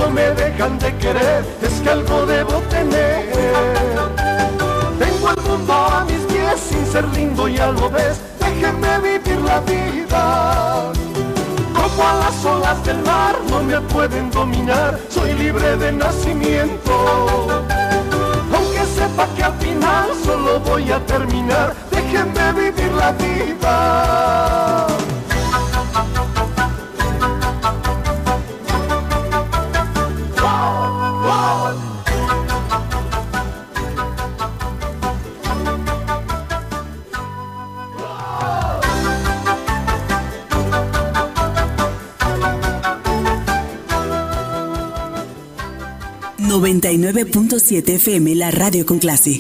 eso me dejan de querer, es que algo debo tener. Tengo el mundo a mis pies sin ser lindo, ya lo ves, déjenme vivir la vida. Como a las olas del mar no me pueden dominar, soy libre de nacimiento. Aunque sepa que al final solo voy a terminar, déjenme vivir la vida. 99.7 FM, la radio con clase.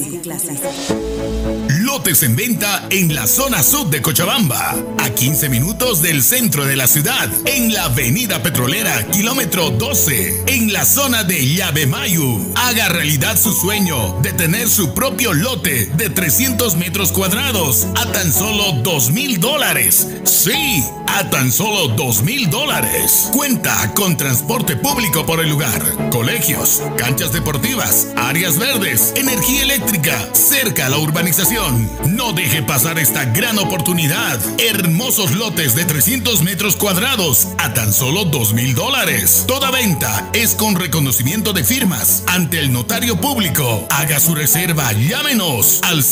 Lotes en venta en la zona sur de Cochabamba, a 15 minutos del centro de la ciudad, en la avenida Petrolera, kilómetro 12, en la zona de Llavemayu. Haga realidad su sueño de tener su propio lote de 300 metros cuadrados a tan solo $2,000. Sí, a tan solo $2,000. Cuenta con transporte público por el lugar, colegios, canchas deportivas, áreas verdes, energía eléctrica, cerca a la urbanización. No deje pasar esta gran oportunidad. Hermosos lotes de 300 metros cuadrados a tan solo $2,000. Toda venta es con reconocimiento de firmas ante el notario público. Haga su reserva, llámenos al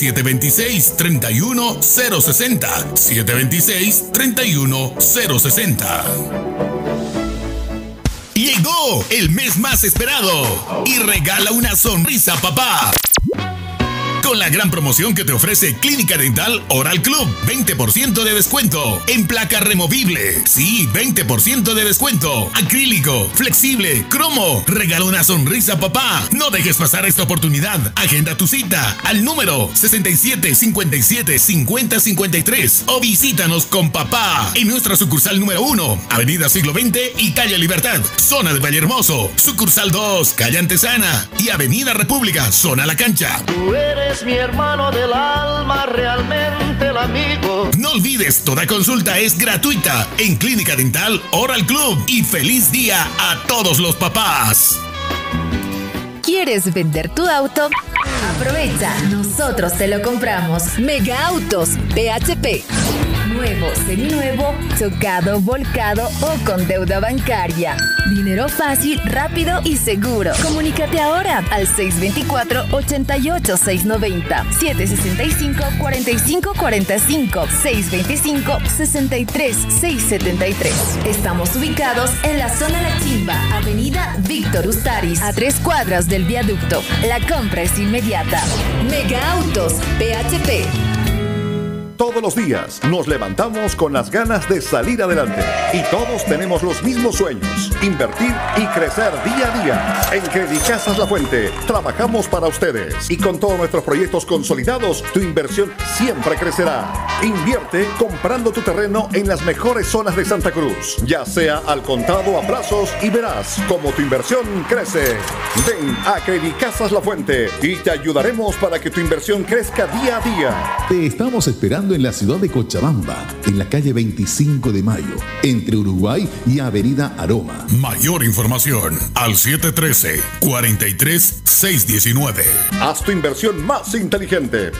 726-31060. 726-31060. Llegó el mes más esperado y regala una sonrisa, papá. Con la gran promoción que te ofrece Clínica Dental Oral Club, 20% de descuento en placa removible. Sí, 20% de descuento. Acrílico, flexible, cromo. Regala una sonrisa, papá. No dejes pasar esta oportunidad. Agenda tu cita al número 6757-5053 o visítanos con papá en nuestra sucursal número 1, Avenida Siglo XX y Calle Libertad, zona de Vallehermoso. Sucursal 2, Calle Antesana y Avenida República, zona La Cancha. Tú eres mi hermano del alma, realmente el amigo. No olvides, toda consulta es gratuita en Clínica Dental Oral Club. Y feliz día a todos los papás. ¿Quieres vender tu auto? Aprovecha, nosotros te lo compramos. Mega Autos, PHP. Nuevo, seminuevo, chocado, volcado o con deuda bancaria. Dinero fácil, rápido y seguro. Comunícate ahora al 624-88-690, 765-4545, 625-63-673. Estamos ubicados en la zona La Chimba, Avenida Víctor Ustaris, a 3 cuadras del viaducto. La compra es inmediata. Mega Autos, PHP. Todos los días nos levantamos con las ganas de salir adelante y todos tenemos los mismos sueños, invertir y crecer día a día. En Credicasas La Fuente trabajamos para ustedes y con todos nuestros proyectos consolidados, tu inversión siempre crecerá. Invierte comprando tu terreno en las mejores zonas de Santa Cruz, ya sea al contado o a plazos, y verás cómo tu inversión crece. Ven a Credicasas La Fuente y te ayudaremos para que tu inversión crezca día a día. Te estamos esperando en la ciudad de Cochabamba, en la calle 25 de Mayo, entre Uruguay y Avenida Aroma. Mayor información al 713-43-619. Haz tu inversión más inteligente.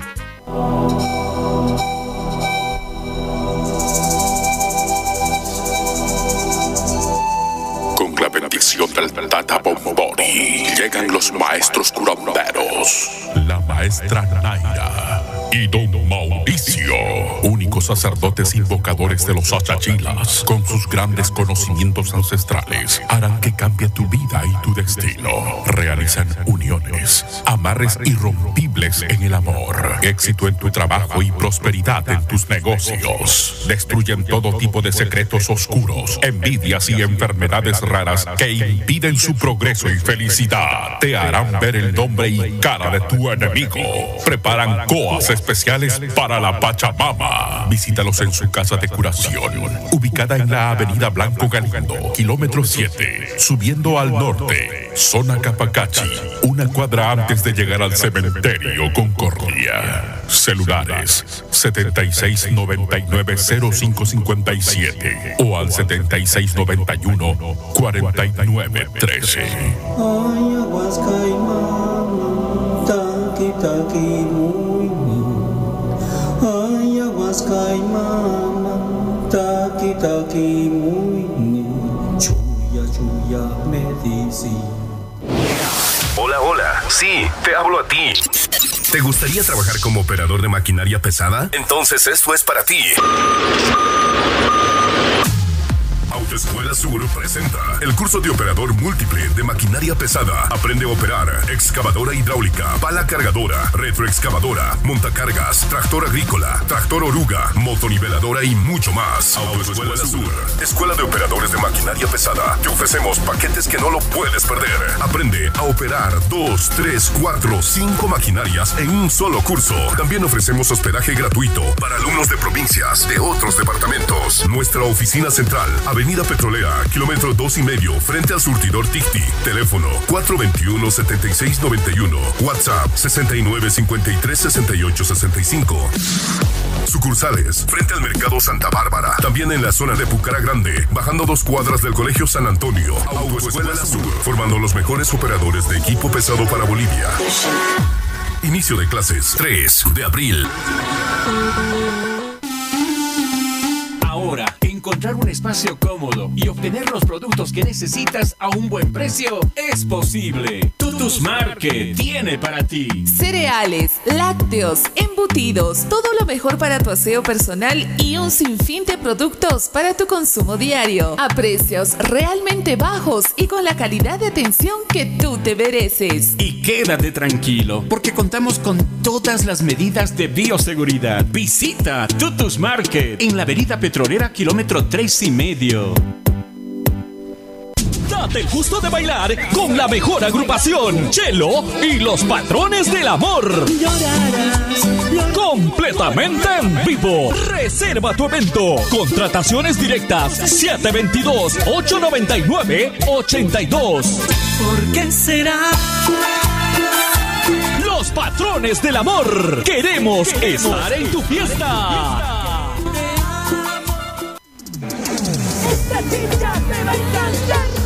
Con la bendición del Tata Bombori llegan los maestros curanderos, la maestra Naira y don Mauricio, únicos sacerdotes invocadores de los achachilas. Con sus grandes conocimientos ancestrales harán que cambie tu vida y tu destino. Realizan uniones, amarres irrompibles en el amor, éxito en tu trabajo y prosperidad en tus negocios. Destruyen todo tipo de secretos oscuros, envidias y enfermedades raras que impiden su progreso y felicidad. Te harán ver el nombre y cara de tu enemigo. Preparan coas especiales para la Pachamama. Visítalos en su casa de curación, ubicada en la avenida Blanco Galindo, kilómetro 7, subiendo al norte, zona Capacachi, una cuadra antes de llegar al cementerio Concordia. Celulares 7699-0557 o al 7691-4913. Hola, hola. Sí, te hablo a ti. ¿Te gustaría trabajar como operador de maquinaria pesada? Entonces esto es para ti. Autoescuela Sur presenta el curso de operador múltiple de maquinaria pesada. Aprende a operar excavadora hidráulica, pala cargadora, retroexcavadora, montacargas, tractor agrícola, tractor oruga, motoniveladora y mucho más. Autoescuela Sur, escuela de operadores de maquinaria pesada. Te ofrecemos paquetes que no lo puedes perder. Aprende a operar 2, 3, 4, 5 maquinarias en un solo curso. También ofrecemos hospedaje gratuito para alumnos de provincias, de otros departamentos. Nuestra oficina central, Avenida Petrolera, kilómetro 2,5, frente al surtidor Ticti. Teléfono 421-7691. WhatsApp 6953-6865. Sucursales frente al Mercado Santa Bárbara. También en la zona de Pucará Grande, bajando 2 cuadras del Colegio San Antonio. Autoescuela Sur, formando los mejores operadores de equipo pesado para Bolivia. Inicio de clases 3 de abril. Ahora, encontrar un espacio cómodo y obtener los productos que necesitas a un buen precio es posible. Tutus Market tiene para ti cereales, lácteos, embutidos, todo lo mejor para tu aseo personal y un sinfín de productos para tu consumo diario a precios realmente bajos y con la calidad de atención que tú te mereces. Y quédate tranquilo, porque contamos con todas las medidas de bioseguridad. Visita Tutus Market en la avenida Petrolera, kilómetro 3,5. Date el gusto de bailar con la mejor agrupación, Chelo y los Patrones del Amor. Completamente en vivo. Reserva tu evento. Contrataciones directas 722-899-82. ¿Por qué será? Los Patrones del Amor. Queremos estar en tu fiesta. Esta chica te va a encantar.